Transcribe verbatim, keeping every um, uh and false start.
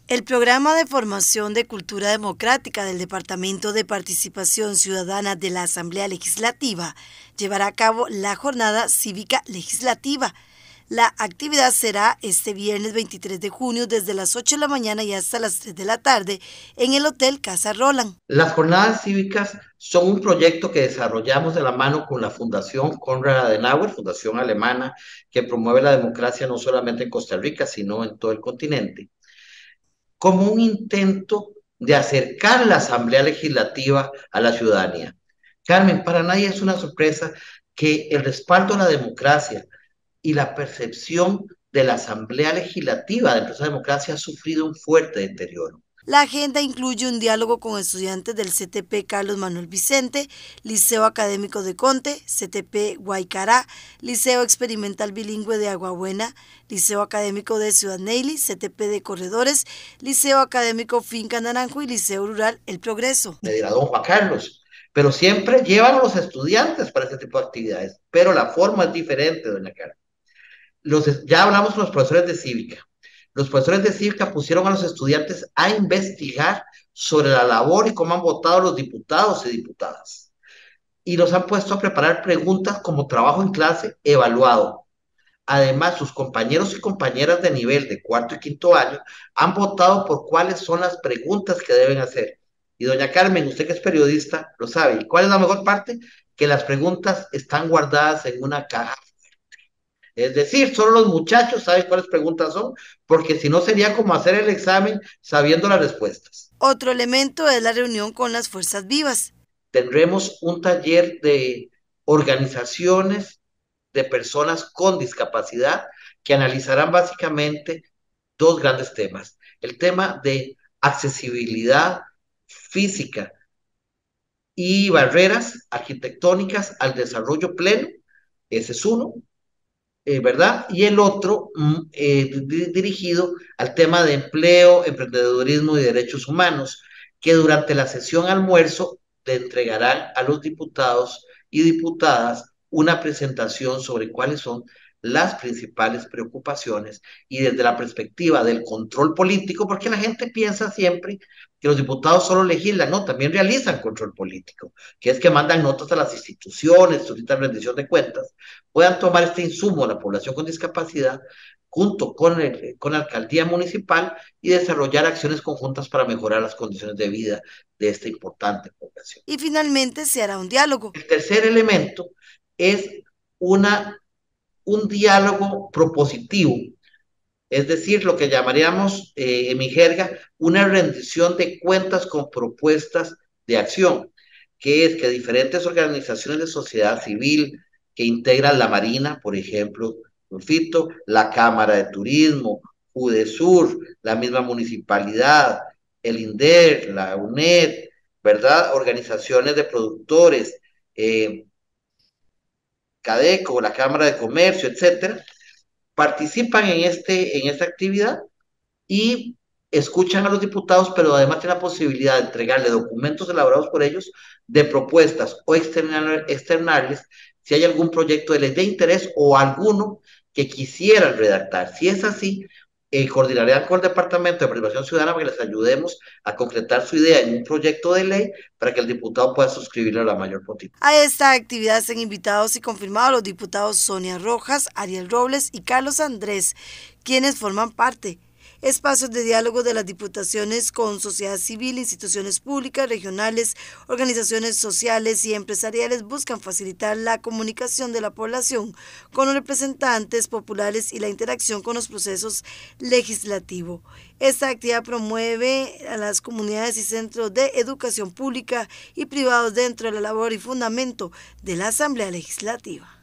El programa de formación de cultura democrática del Departamento de Participación Ciudadana de la Asamblea Legislativa llevará a cabo la Jornada Cívica Legislativa. La actividad será este viernes veintitrés de junio desde las ocho de la mañana y hasta las tres de la tarde en el Hotel Casa Roland. Las jornadas cívicas son un proyecto que desarrollamos de la mano con la Fundación Konrad Adenauer, fundación alemana que promueve la democracia no solamente en Costa Rica, sino en todo el continente, como un intento de acercar la Asamblea Legislativa a la ciudadanía. Carmen, para nadie es una sorpresa que el respaldo a la democracia y la percepción de la Asamblea Legislativa de esa democracia ha sufrido un fuerte deterioro. La agenda incluye un diálogo con estudiantes del C T P Carlos Manuel Vicente, Liceo Académico de Conte, C T P Guaycará, Liceo Experimental Bilingüe de Aguabuena, Liceo Académico de Ciudad Neyli, C T P de Corredores, Liceo Académico Finca Naranjo y Liceo Rural El Progreso. Me dirá don Juan Carlos, pero siempre llevan a los estudiantes para este tipo de actividades, pero la forma es diferente, doña Carmen. Los, ya hablamos con los profesores de cívica. Los profesores de cívica pusieron a los estudiantes a investigar sobre la labor y cómo han votado los diputados y diputadas. Y los han puesto a preparar preguntas como trabajo en clase evaluado. Además, sus compañeros y compañeras de nivel de cuarto y quinto año han votado por cuáles son las preguntas que deben hacer. Y doña Carmen, usted que es periodista, lo sabe. ¿Y cuál es la mejor parte? Que las preguntas están guardadas en una caja. Es decir, solo los muchachos saben cuáles preguntas son, porque si no sería como hacer el examen sabiendo las respuestas. Otro elemento es la reunión con las fuerzas vivas. Tendremos un taller de organizaciones de personas con discapacidad que analizarán básicamente dos grandes temas. El tema de accesibilidad física y barreras arquitectónicas al desarrollo pleno, ese es uno. Eh, ¿verdad? Y el otro eh, dirigido al tema de empleo, emprendedurismo y derechos humanos, que durante la sesión almuerzo le entregarán a los diputados y diputadas una presentación sobre cuáles son las principales preocupaciones y desde la perspectiva del control político, porque la gente piensa siempre que los diputados solo legislan, no, también realizan control político, que es que mandan notas a las instituciones, solicitan rendición de cuentas, puedan tomar este insumo a la población con discapacidad junto con, el, con la alcaldía municipal y desarrollar acciones conjuntas para mejorar las condiciones de vida de esta importante población. Y finalmente se hará un diálogo. El tercer elemento es una, un diálogo propositivo, es decir, lo que llamaríamos eh, en mi jerga una rendición de cuentas con propuestas de acción, que es que diferentes organizaciones de sociedad civil que integran la Marina, por ejemplo, Fito, la Cámara de Turismo, UDESUR, la misma municipalidad, el INDER, la UNED, ¿verdad? Organizaciones de productores, eh, CADECO, la Cámara de Comercio, etcétera, participan en, este, en esta actividad y escuchan a los diputados, pero además tienen la posibilidad de entregarle documentos elaborados por ellos de propuestas o externales si hay algún proyecto de ley de interés o alguno que quisieran redactar. Si es así, eh, coordinarán con el Departamento de Participación Ciudadana para que les ayudemos a concretar su idea en un proyecto de ley para que el diputado pueda suscribirlo a la mayor potencia. A esta actividad se han invitado y confirmado los diputados Sonia Rojas, Ariel Robles y Carlos Andrés, quienes forman parte. Espacios de diálogo de las diputaciones con sociedad civil, instituciones públicas, regionales, organizaciones sociales y empresariales buscan facilitar la comunicación de la población con los representantes populares y la interacción con los procesos legislativos. Esta actividad promueve a las comunidades y centros de educación pública y privados dentro de la labor y fundamento de la Asamblea Legislativa.